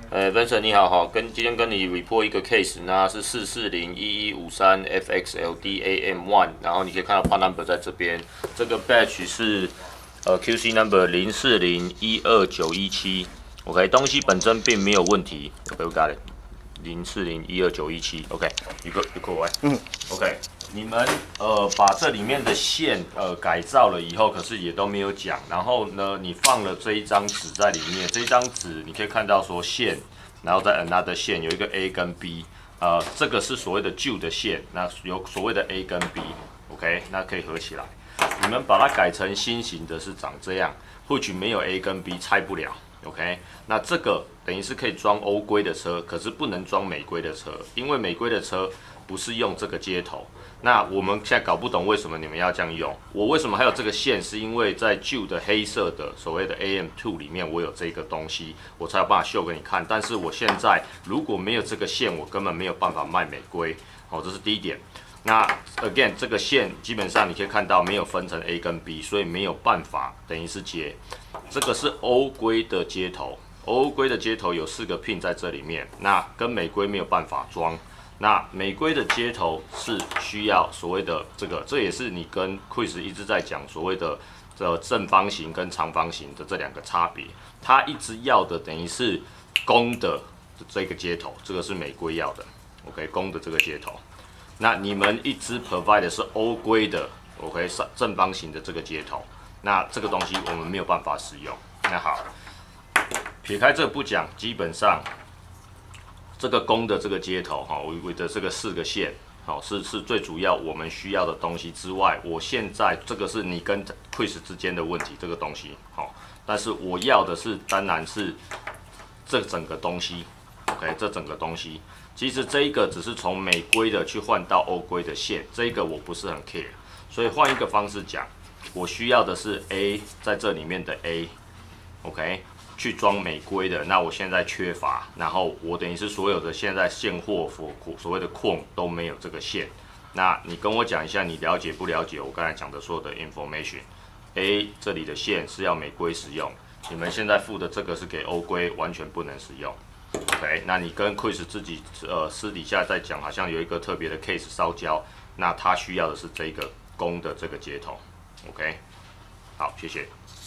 Vincent 你好，今天跟你 report 一个 case，那是4401153FXLDAM1，然后你可以看到 part number 在这边，这个 batch 是QC number 040129117，OK， 东西本身并没有问题，OK， 我 got it，040129117，OK， you go away，OK。你们把这里面的线改造了以后，可是也都没有讲。然后呢，你放了这一张纸在里面，这一张纸你可以看到说线，然后在 another 线有一个 A 跟 B， 这个是所谓的旧的线，那有所谓的 A 跟 B，OK， 那可以合起来。你们把它改成新型的是长这样，或许没有 A 跟 B 拆不了。OK， 那这个等于是可以装欧规的车，可是不能装美规的车，因为美规的车不是用这个接头。那我们现在搞不懂为什么你们要这样用。我为什么还有这个线？是因为在旧的黑色的所谓的 AM2 里面，我有这个东西，我才有办法秀给你看。但是我现在如果没有这个线，我根本没有办法卖美规。好，这是第一点。那 again 这个线基本上你可以看到没有分成 A 跟 B， 所以没有办法等于是接。这个是欧规的接头，欧规的接头有4个 pin 在这里面，那跟美规没有办法装。那美规的接头是需要所谓的这也是你跟 Chris 一直在讲所谓的正方形跟长方形的这2个差别。他一直要的等于是公的这个接头，这个是美规要的 ，OK， 公的这个接头。那你们一直 provide 的是欧规的 ，OK， 正方形的这个接头。那这个东西我们没有办法使用。那好，撇开这个不讲，基本上。这个公的这个接头哈，我的这个4个线，好是最主要我们需要的东西之外，我现在这个是你跟 Chris 之间的问题，这个东西好，但是我要的是当然是这整个东西 ，OK， 这整个东西，其实这一个只是从美规的去换到欧规的线，这一个我不是很 care， 所以换一个方式讲，我需要的是 A 在这里面的 A，OK。去装美规的，那我现在缺乏，然后我等于是所有的现在现货所谓的框都没有这个线，那你跟我讲一下，你了解不了解我刚才讲的所有的 information？A 这里的线是要美规使用，你们现在付的这个是给欧规，完全不能使用。OK， 那你跟 Chris 自己私底下在讲，好像有一个特别的 case 烧焦，那他需要的是这个公的这个接头。OK， 好，谢谢。